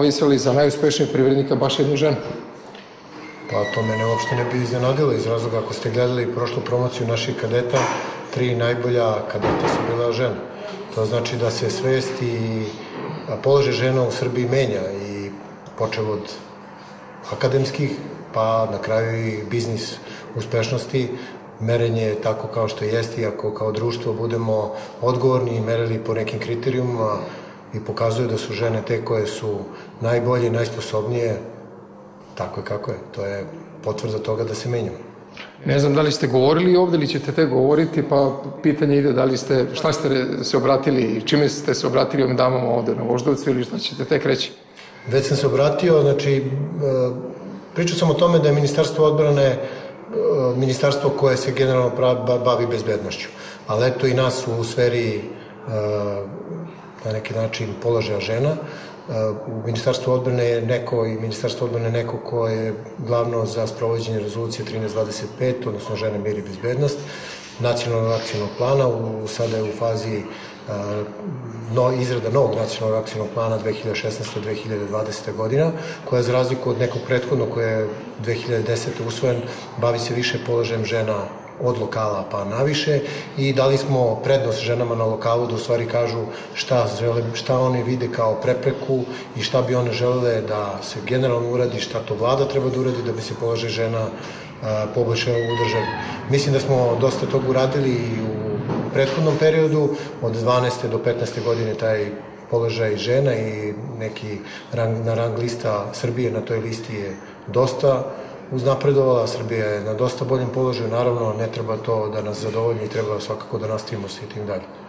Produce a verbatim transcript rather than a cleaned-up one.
promovisali za najuspešnijeg privrednika baš jednu ženu. Pa to mene uopšte ne bi iznenadilo iz razloga ako ste gledali prošlu promociju naših kadeta, tri najbolja kadeta su bila žena. To znači da se svest i položaj žena u Srbiji menja i počeo od akademskih, pa na kraju i biznis uspešnosti, merenje tako kao što jeste i ako kao društvo budemo odgovorni i merili po nekim kriterijumima i pokazuje da su žene te koje su najbolje i najsposobnije, tako je kako je. To je potvrda toga da se menjamo. Ne znam da li ste govorili ovde ili ćete te govoriti, pa pitanje ide da li ste, šta ste se obratili i čime ste se obratili ovim damama ovde na Voždovcu ili šta ćete tek reći? Već sam se obratio, znači pričao sam o tome da je Ministarstvo odbrane ministarstvo koje se generalno bavi bezbednošću, ali eto i nas u sferi na neki način položaja žena. U Ministarstvu odbrane je neko i Ministarstvo odbrane je neko ko je glavno za sprovođenje rezolucije trinaest dvadeset pet, odnosno žene, mir i bezbednost, nacionalnog akcijnog plana, sada je u fazi izrada novog nacionalnog akcijnog plana dve hiljade šesnaeste do dve hiljade dvadesete godina, koja za razliku od nekog prethodnog koje je dve hiljade desete usvojen, bavi se više položajem žena od lokala pa naviše i dali smo prednost ženama na lokalu da u stvari kažu šta, žele, šta oni vide kao prepreku i šta bi one želele da se generalno uradi, šta to vlada treba da uradi da bi se položaj žena poboljšao u državi. Mislim da smo dosta toga uradili i u prethodnom periodu, od dvanaeste do petnaeste godine taj položaj žena i neki rang, na rang lista Srbije na toj listi je dosta uznapredovala, Srbija je na dosta boljem položaju, naravno ne treba to da nas zadovolji i treba svakako da nastavimo s tim dalje.